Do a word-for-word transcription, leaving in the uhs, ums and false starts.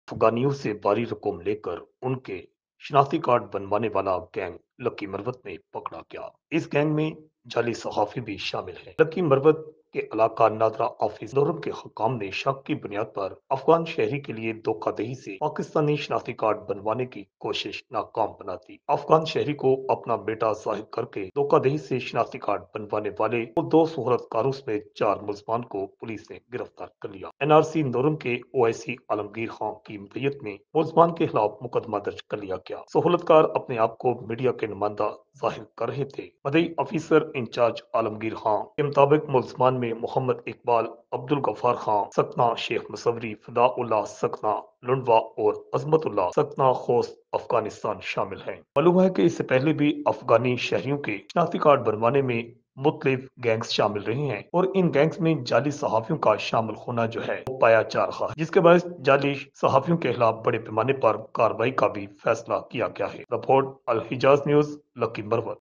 अफगानियों से भारी रकम लेकर उनके शनाख्ती कार्ड बनवाने वाला गैंग लकी मरवत में पकड़ा गया। इस गैंग में जाली सहाफी भी शामिल है। लकी मरवत के इलाका नादरा ऑफिस नोरम के हुकाम ने शक की बुनियाद पर अफगान शहरी के लिए धोखाधही से पाकिस्तानी शनाख्ती कार्ड बनवाने की कोशिश नाकाम बना दी। अफगान शहरी को अपना बेटा जाहिर करके धोखाधही से शनाख्ती कार्ड बनवाने वाले वो दो शोहरतकारों में चार मुलजमान को पुलिस ने गिरफ्तार कर लिया। एनआरसी नोरम के ओएसी आलमगीर खान की मदयत में मुलजमान के खिलाफ मुकदमा दर्ज कर लिया गया। सहूलतकार अपने आप को मीडिया के नुमाइंदा जाहिर कर रहे थे। मदई ऑफिसर इंचार्ज आलमगीर खान के मुताबिक मुलजमान में मोहम्मद इकबाल, अब्दुल गफ्फार खान सकना, शेख मुसवरी, फिदाउल्लाह सकना लुंडवा और अजमतुल्लाह सकना खोस अफगानिस्तान शामिल हैं। मालूम है कि इससे पहले भी अफगानी शहरियों के शनाख्ती कार्ड बनवाने में मुख्तलिफ गैंग्स शामिल रहे हैं और इन गैंग्स में जाली सहाफियों का शामिल होना जो है वो पाया जा रहा है, जिसके बायस जाली सहाफियों के खिलाफ बड़े पैमाने पर कार्रवाई का भी फैसला किया गया है। Report Al Hijaz news, Lakki Marwat.